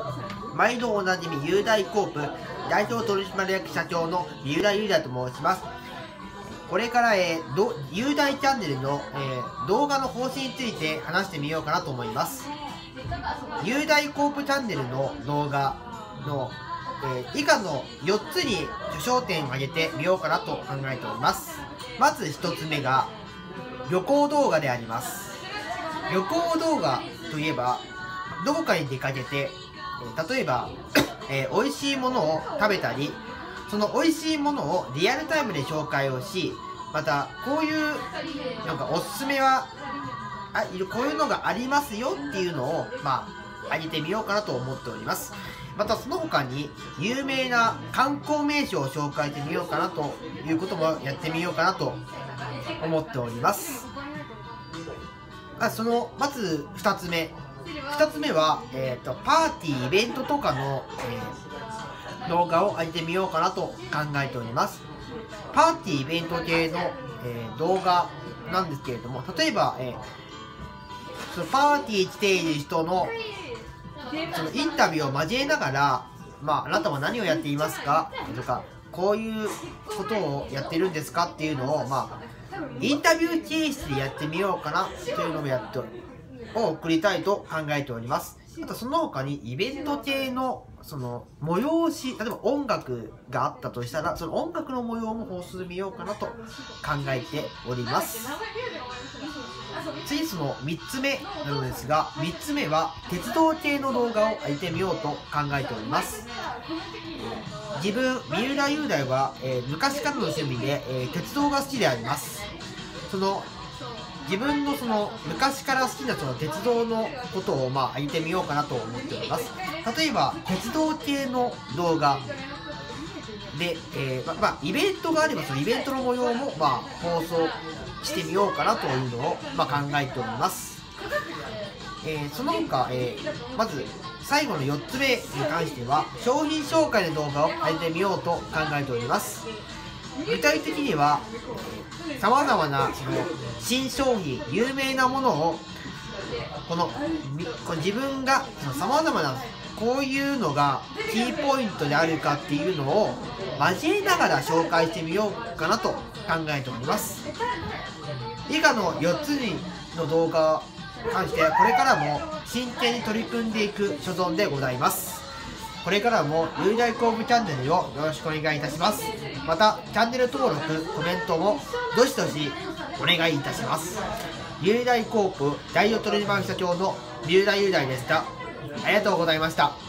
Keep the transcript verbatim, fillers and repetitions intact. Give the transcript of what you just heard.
毎度おなじみ雄大コープ代表取締役社長の三浦雄大と申します。これから、えー、ど雄大チャンネルの、えー、動画の方針について話してみようかなと思います。雄大コープチャンネルの動画の、えー、以下のよっつに焦点を挙げてみようかなと考えております。まずひとつめが旅行動画であります。旅行動画といえばどこかに出かけて、えー、例えば、えー、美味しいものを食べたり、その美味しいものをリアルタイムで紹介をし、またこういうなんかおすすめはあこういうのがありますよっていうのをまあ上げてみようかなと思っております。またその他に有名な観光名所を紹介してみようかなということもやってみようかなと思っております。あそのまずふたつめふたつめは、えーと、パーティーイベントとかの、えー、動画を上げてみようかなと考えております。パーティーイベント系の、えー、動画なんですけれども、例えば、えー、そのパーティー来ている人のそのインタビューを交えながら、まあ、あなたは何をやっていますかとか、こういうことをやってるんですかっていうのを、まあ、インタビュー形式でやってみようかなというのをやっておりを送りたいと考えております。あとその他にイベント系のその催し、例えば音楽があったとしたら、その音楽の模様も放送してみようかなと考えております。次そのみっつめなのですが、みっつめは鉄道系の動画を上げてみようと考えております。自分、三浦雄大は、えー、昔からの趣味で、えー、鉄道が好きであります。その自分のその昔から好きなその鉄道のことをまあ上げてみようかなと思っております。例えば鉄道系の動画で、えー、ま、まあイベントがあればそのイベントの模様もまあ放送してみようかなというのをまあ考えております。えー、その他、えー、まず最後のよっつめに関しては商品紹介の動画を上げてみようと考えております。具体的にはさまざまなその新商品、有名なものをこのこの自分がさまざまなこういうのがキーポイントであるかっていうのを交えながら紹介してみようかなと考えております。以下のよっつの動画に関してはこれからも真剣に取り組んでいく所存でございます。これからも雄大コープチャンネルをよろしくお願いいたします。またチャンネル登録、コメントもどしどしお願いいたします。雄大コープ代表取締役社長の三浦雄大でした。ありがとうございました。